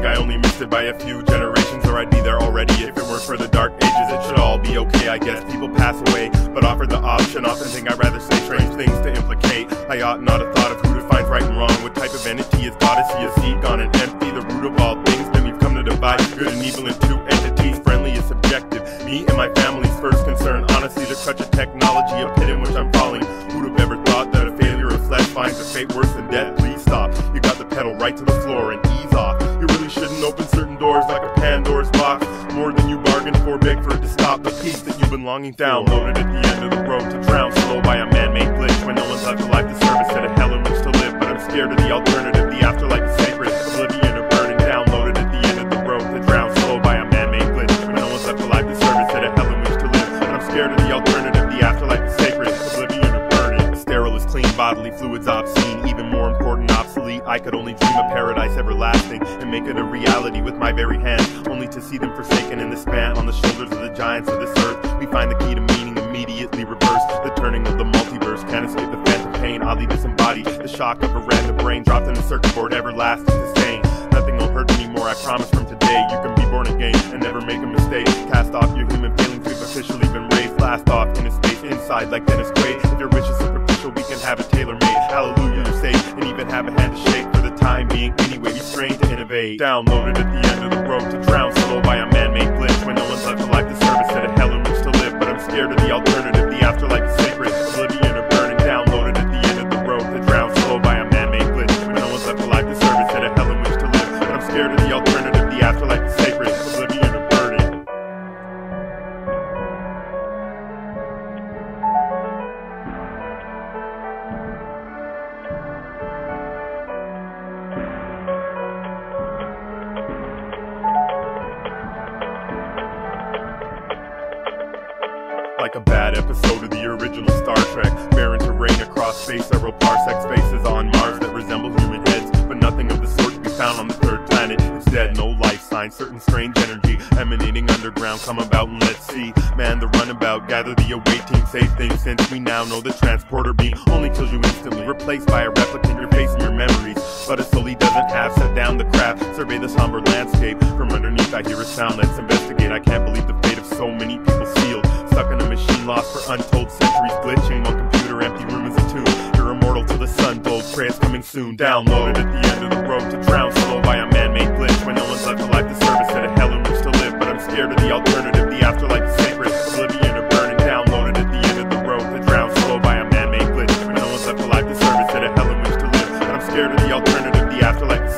think I only missed it by a few generations, or I'd be there already. If it weren't for the dark ages, it should all be okay, I guess. People pass away, but offered the option. Often think I'd rather say strange things to implicate. I ought not have thought of who defines right and wrong. What type of entity is God? Is he a seed gone and empty? The root of all things, then we've come to divide good and evil in two entities. Friendly is subjective, me and my family's first concern. Honestly, the crutch of technology, a pit in which I'm falling. Who'd have ever thought that a failure of flesh finds a fate worse than death? Please stop, you got the pedal right to the floor and ease off. You really shouldn't open certain doors like a Pandora's box. More than you bargained for, beg for it to stop. The peace that you've been longing for, downloaded at the end of the road to drown slow by a man-made glitch. When no one's left alive to serve instead of hell in which to live. But I'm scared of the alternative, the afterlife is sacred. Oblivion or burning, downloaded at the end of the road to drown slow by a man-made glitch. When no one's left alive to serve instead of hell in which to live. But I'm scared of the alternative, the afterlife is sacred. Oblivion or burning. Sterile is clean, bodily fluids obscene. Even more important, obsolete. I could only dream a paradise everlasting and make it a reality with my very hands, only to see them forsaken in the span. On the shoulders of the giants of this earth, we find the key to meaning, immediately reverse the turning of the multiverse. Can't escape the phantom pain, oddly disembodied. The shock of a random brain dropped in a circuit board, everlasting to stain. Nothing will hurt anymore, I promise from today. You can be born again and never make a mistake. Cast off your human feelings, we've officially been raised. Blast off into space, inside like Dennis Quaid. If your wish is superficial, we can have it tailor-made. Hallelujah, you're safe, and even have a hand to shake. For the time being, anyway, be strained to innovate. Downloaded at the end of the road to drown slow by a man-made glitch. When no one's left alive to serve instead of hell in which to live. But I'm scared of the alternative, the afterlife is sacred. Oblivion or burning, downloaded at the end of the road to drown slow by a man-made glitch. When no one's left alive to serve instead of hell in which to live. But I'm scared of the alternative, the afterlife is sacred. Oblivion or burning. Like a bad episode of the original Star Trek. Barren terrain across space, several parsecs, faces on Mars that resemble human heads, but nothing of the sort to be found on the third planet. It's dead, no life sign, certain strange energy emanating underground. Come about and let's see. Man, the runabout, gather the away team, save things, since we now know the transporter beam only kills you instantly, replaced by a replicant, your face and your memories. But it slowly doesn't have, set down the craft, survey the somber landscape. From underneath I hear a sound, let's investigate. I can't believe the fate of so many people sealed, stuck in a machine lost for untold centuries, glitching. One computer, empty room is a tomb. You're immortal till the sun gold, prayers coming soon. Downloaded at the end of the road to drown slow by a man-made glitch. When no one's left alive to serve instead of hell in which to live. But I'm scared of the alternative, the afterlife is sacred. Oblivion or burning, downloaded at the end of the road to drown slow by a man-made glitch. When no one's left alive to serve instead of hell in which to live. But I'm scared of the alternative, the afterlife is